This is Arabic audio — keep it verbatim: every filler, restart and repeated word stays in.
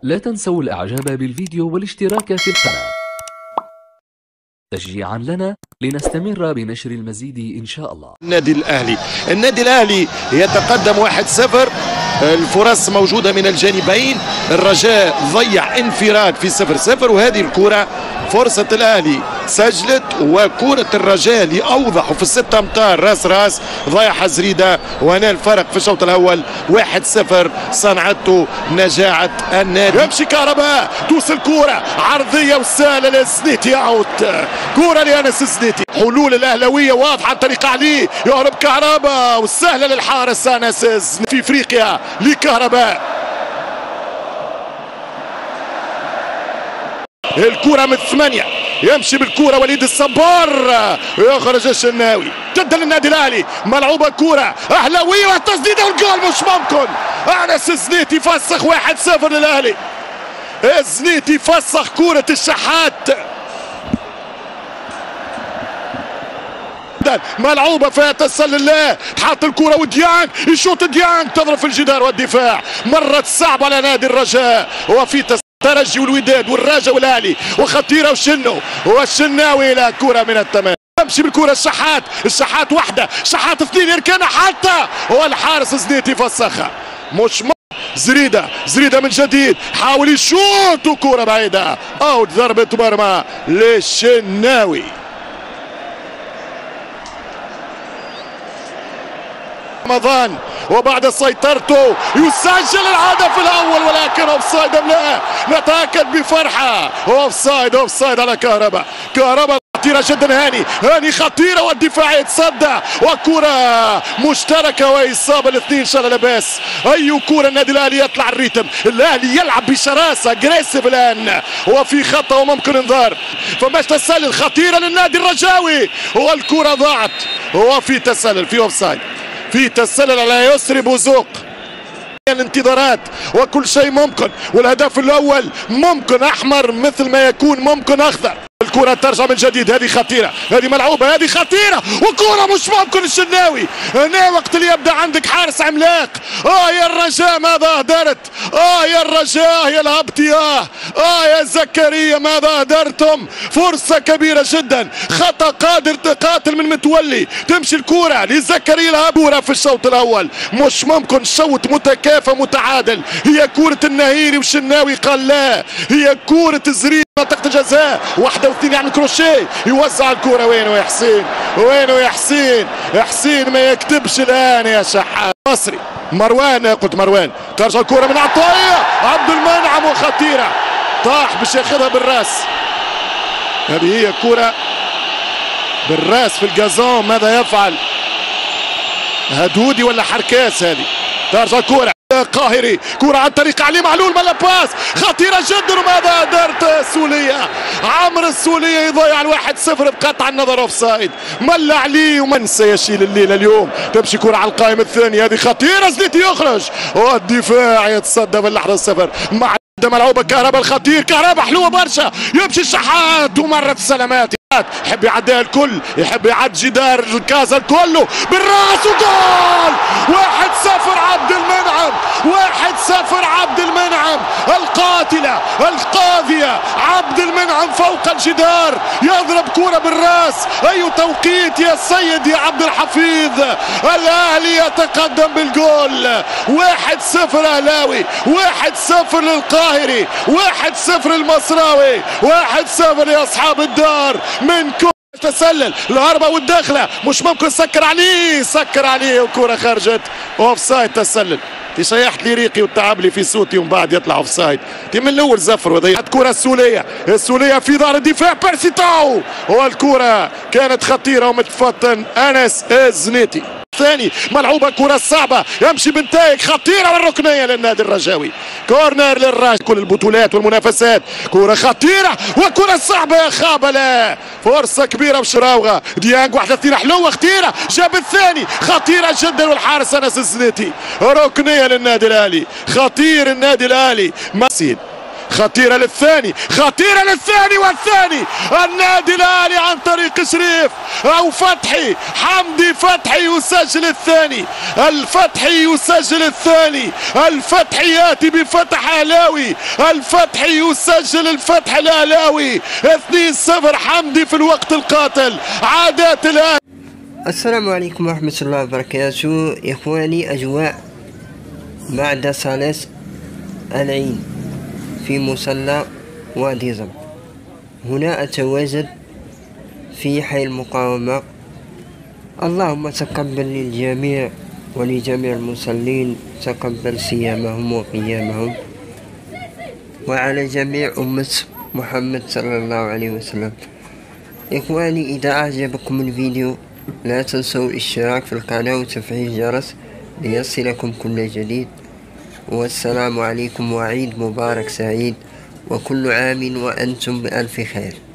لا تنسوا الاعجاب بالفيديو والاشتراك في القناة تشجيعا لنا لنستمر بنشر المزيد إن شاء الله. النادي الأهلي النادي الأهلي يتقدم واحد صفر. الفرص موجودة من الجانبين. الرجاء ضيع انفراد في صفر صفر، وهذه الكرة فرصة الأهلي سجلت، وكرة الرجاء اللي أوضحوا في الستة أمتار راس راس ضيعها زريدة، وهنا الفرق في الشوط الأول واحد صفر صنعته نجاعة النادي. يمشي كهرباء، توصل الكرة عرضية وسهلة للزنيتي، أوت كرة لأنس الزنيتي. حلول الأهلاوية واضحة عن طريق علي، يهرب كهرباء وسهلة للحارس أنس في إفريقيا لكهرباء. الكرة من الثمانية، يمشي بالكرة وليد الصبار، يخرج الشناوي جدا للنادي الاهلي. ملعوبة كرة اهلاوية والتسديدة والجول مش ممكن. انس الزنيتي فسخ واحد صفر للاهلي. الزنيتي فسخ كرة الشحات. ملعوبة فيها تسلل الله، تحط الكرة وديانج يشوط، ديانج تضرب في الجدار والدفاع. مرت صعبة على نادي الرجاء، وفي الترجي والوداد والرجاء والاهلي، وخطيرة وشنو والشناوي الى كرة من التمام. يمشي بالكرة الشحات، الشحات واحدة، شحات اثنين يركنها حتى، والحارس زنيتي فسخها. مش م... زريدة زريدة من جديد حاول يشوط وكرة بعيدة، اوت ضربة مرمى للشناوي. رمضان وبعد سيطرته يسجل الهدف الاول، ولكن اوفسايد ام لا؟ نتاكد بفرحه. اوفسايد اوفسايد على كهرباء. كهرباء خطيره جدا، هاني هاني خطيره، والدفاع يتصدى، وكره مشتركه واصابه الاثنين ان شاء الله لاباس. اي كره النادي الاهلي يطلع الريتم، الاهلي يلعب بشراسه اجريسيف الان، وفي خطا وممكن انذار. فماش تسلل خطيره للنادي الرجاوي، والكره ضاعت، وفي تسلل، في اوفسايد، في تسلل على يسري بوزوق. الانتظارات وكل شيء ممكن، والهدف الاول ممكن احمر مثل ما يكون ممكن اخضر. الكرة ترجع من جديد، هذه خطيرة، هذه ملعوبة، هذه خطيرة، وكرة مش ممكن الشناوي. هنا وقت اللي يبدأ عندك حارس عملاق. اه يا الرجاء ماذا اهدرت، اه يا الرجاء يا الهبطي، اه اه يا زكريا ماذا اهدرتم. فرصة كبيرة جدا، خطأ قادر قاتل من متولي، تمشي الكرة لزكريا الهبورة في الشوط الأول. مش ممكن شوط متكافئ متعادل. هي كرة النهيري والشناوي قال لا، هي كرة زريد منطقة الجزاء، واحدة واثنين يعمل كروشيه، يوزع الكرة. وينه يا حسين، وينه يا حسين، حسين ما يكتبش الآن يا شحات. مصري مروان، قلت مروان، ترجع الكرة من عطية عبد المنعم، وخطيرة، طاح باش ياخذها بالراس. هذه هي كرة بالراس في الجازون، ماذا يفعل هدودي ولا حركاس؟ هذه ترجع الكرة قاهري، كرة عن طريق علي معلول، ملا باس خطيرة جدا، وماذا درت السولية، عمرو السولية يضيع الواحد صفر بقطع النظر اوفسايد. ملا علي ومن سيشيل الليلة اليوم. تمشي كرة على القائم الثاني، هذه خطيرة، زنيتي يخرج، والدفاع يتصدى باللحظة الصفر مع ملعوبة كهرباء الخطير، كهرباء حلوة برشا، يمشي الشحات ومرت السلامات، يحب يعديها الكل، يحب يعدي جدار الكازا كله بالراس، وجول واحد صفر عبد المنعم، واحد صفر عبد المنعم، القاتلة القاضية عبد المنعم فوق الجدار، يضرب كرة بالراس. اي توقيت يا سيد يا عبد الحفيظ. الاهلي يتقدم بالجول، واحد صفر اهلاوي، واحد صفر للقاهري، واحد صفر المصراوي، واحد صفر لاصحاب الدار. من كرة تسلل الهربة والداخلة، مش ممكن، سكر عليه سكر عليه وكرة خرجت اوف سايد. تسلل تشيحت لي ريقي وتعب لي في صوتي، ومن بعد يطلع اوف سايد. من الاول زفر وضيعت كرة السولية، السولية في ظهر الدفاع، بيرسي تاو، والكرة كانت خطيرة ومتفطن انس الزنيتي. ثاني ملعوبة كرة صعبة، يمشي بنتايج خطيرة والركنية للنادي الرجاوي. كورنر للراجل، كل البطولات والمنافسات، كرة خطيرة وكرة صعبة يا خابلة، فرصة كبيرة بشراوغة، ديانج واحدة اثنين حلوة خطيرة، جاب الثاني خطيرة جدا، والحارس انس الزنيتي. ركنية للنادي الاهلي، خطير النادي الاهلي. مسيد خطيرة للثاني، خطيرة للثاني والثاني. النادي الأهلي عن طريق شريف أو فتحي، حمدي فتحي يسجل الثاني، الفتحي يسجل الثاني، الفتحي يأتي بفتح أهلاوي، الفتحي يسجل الفتح الأهلاوي. اثنين صفر حمدي في الوقت القاتل. عادات الأهلي. السلام عليكم ورحمة الله وبركاته. إخواني، أجواء بعد صلاة العيد في مصلى وادي زم. هنا أتواجد في حي المقاومة. اللهم تقبل للجميع ولجميع المصلين، تقبل صيامهم وقيامهم، وعلى جميع أمة محمد صلى الله عليه وسلم. إخواني، إذا أعجبكم الفيديو لا تنسوا الاشتراك في القناة وتفعيل الجرس ليصلكم كل جديد. والسلام عليكم وعيد مبارك سعيد، وكل عام وأنتم بألف خير.